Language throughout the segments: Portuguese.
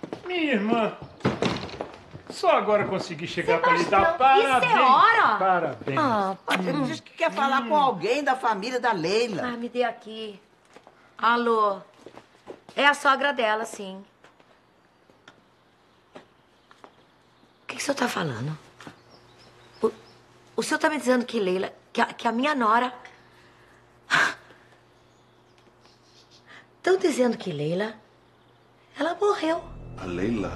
Minha irmã, só agora consegui chegar para lhe dar parabéns. Isso é hora? Parabéns. Ele diz que quer falar com alguém da família da Leila. Ah, me dê aqui. Alô? É a sogra dela, sim. O que o senhor tá falando? O senhor tá me dizendo que Leila, que a minha nora... Estão dizendo que Leila, ela morreu. A Leila?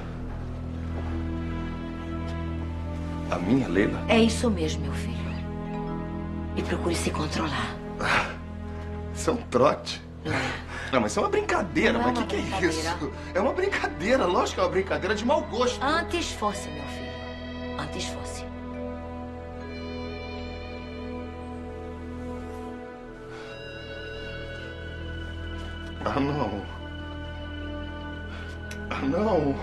A minha Leila? É isso mesmo, meu filho. E procure se controlar. Isso é um trote. Não, mas isso é uma brincadeira. Não é Mas o uma que é brincadeira. isso? É uma brincadeira, lógico que é uma brincadeira de mau gosto. Antes fosse, meu filho. Antes fosse. Ah, não. Ah, não.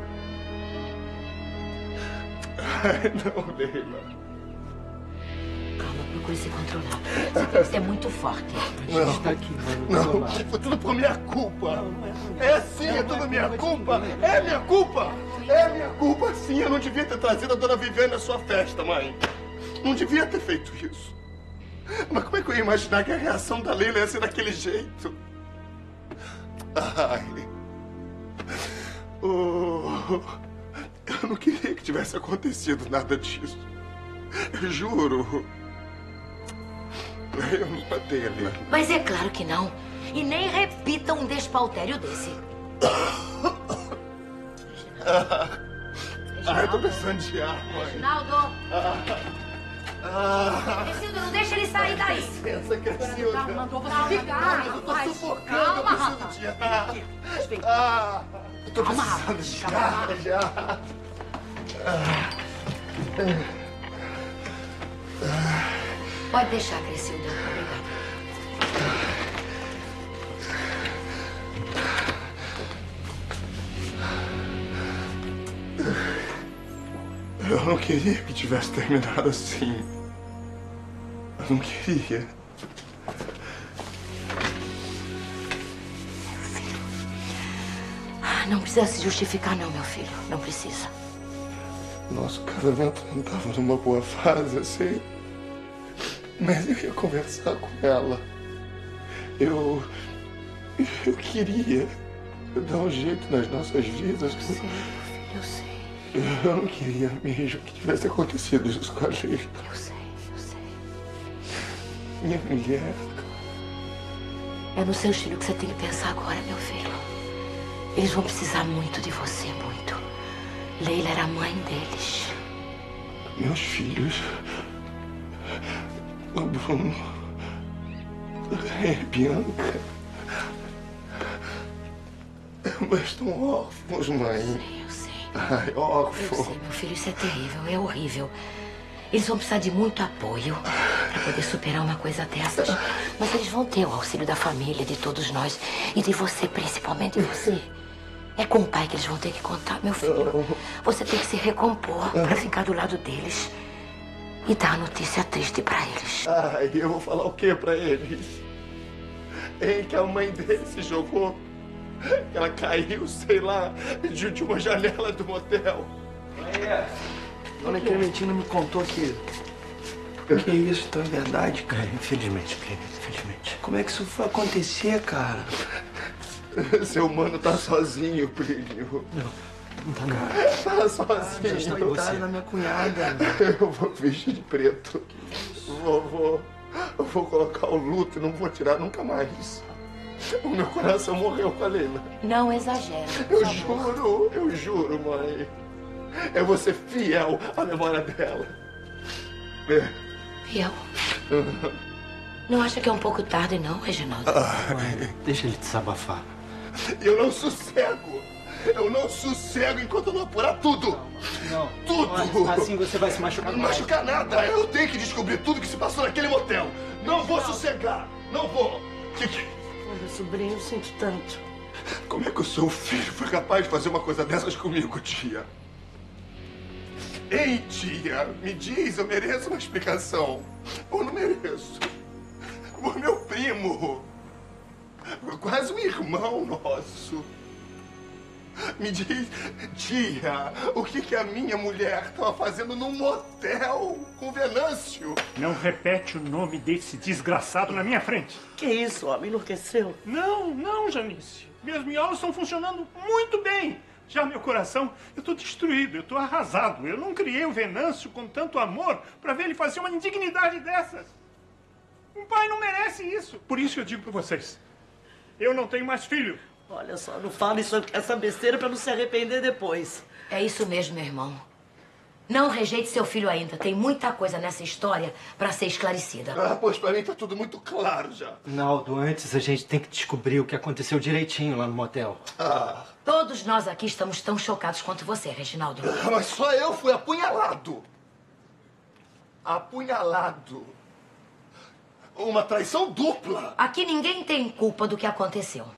Ai, não, Leila. Calma, procure se controlar. Você tem que ser muito forte. Não, Tá aqui, mano. não, foi tudo por minha culpa. É sim, é tudo minha culpa. É minha culpa. É minha culpa, sim. Eu não devia ter trazido a dona Viviane à sua festa, mãe. Não devia ter feito isso. Mas como é que eu ia imaginar que a reação da Leila ia ser daquele jeito? Ai. Oh, eu não queria que tivesse acontecido nada disso. Eu juro. Eu não matei a Leila. Mas é claro que não. E nem repita um despautério desse. Ai, eu tô precisando de ar, mãe. Reginaldo! Crescildo, não deixa ele sair daí. Licença, Crescilda. Mandou você ficar. Eu tô sufocando, eu preciso de ar. Eu tô precisando de ar, já. Pode deixar, Crescildo. Obrigada. Eu não queria que tivesse terminado assim. Eu não queria. Não precisa se justificar, não, meu filho. Não precisa. Nosso casamento não estava numa boa fase, assim. Mas eu ia conversar com ela. Eu queria dar um jeito nas nossas vidas. Eu sei, meu filho, eu sei. Eu não queria mesmo que tivesse acontecido isso com a Leila. Eu sei, eu sei. Minha mulher. É nos seus filhos que você tem que pensar agora, meu filho. Eles vão precisar muito de você, muito. Leila era a mãe deles. Meus filhos. O Bruno. A Bianca. Mas estão órfãos, mãe. Eu sei. Ai, Eu órfão. sei, meu filho, isso é terrível, é horrível. Eles vão precisar de muito apoio para poder superar uma coisa dessas. Mas eles vão ter o auxílio da família, de todos nós. E de você, principalmente você. É com o pai que eles vão ter que contar, meu filho. Você tem que se recompor para ficar do lado deles. E dar a notícia triste para eles. Ai, eu vou falar o que pra eles? Em que a mãe dele se jogou. Ela caiu, sei lá, de uma janela do motel. Dona Clementina me contou que isso então é verdade, cara. Infelizmente, infelizmente. Como é que isso foi acontecer, cara? Seu mano tá sozinho, Plínio. Não tá não. Tá sozinho. Coitada da minha cunhada. Eu vou vestir de preto. Eu vou colocar o luto e não vou tirar nunca mais. O meu coração morreu com a Leila. Não exagera. Eu juro, mãe. Eu vou ser fiel à memória dela. Fiel? Não acha que é um pouco tarde, não, Reginaldo? Deixa ele desabafar. Eu não sossego. Eu não sossego enquanto eu não apurar tudo. Não. Tudo. Assim você vai se machucar. Não machucar nada. Eu tenho que descobrir tudo que se passou naquele motel. Não vou sossegar. Não vou. Meu sobrinho, eu sinto tanto. Como é que o seu filho foi capaz de fazer uma coisa dessas comigo, tia? Ei, tia, me diz, eu mereço uma explicação. Ou não mereço? O meu primo, quase um irmão nosso. Me diz, tia, o que a minha mulher estava fazendo num motel com Venâncio? Não repete o nome desse desgraçado na minha frente. Que isso, homem? Enlouqueceu? Não, Janice. Minhas miolas estão funcionando muito bem. Já meu coração, eu estou destruído, eu estou arrasado. Eu não criei o Venâncio com tanto amor para ver ele fazer uma indignidade dessas. Um pai não merece isso. Por isso eu digo para vocês, eu não tenho mais filho. Olha só, não fala essa besteira pra não se arrepender depois. É isso mesmo, meu irmão. Não rejeite seu filho ainda. Tem muita coisa nessa história para ser esclarecida. Ah, pois pra mim tá tudo muito claro já. Naldo, antes a gente tem que descobrir o que aconteceu direitinho lá no motel. Todos nós aqui estamos tão chocados quanto você, Reginaldo. Mas só eu fui apunhalado. Apunhalado. Uma traição dupla. Aqui ninguém tem culpa do que aconteceu.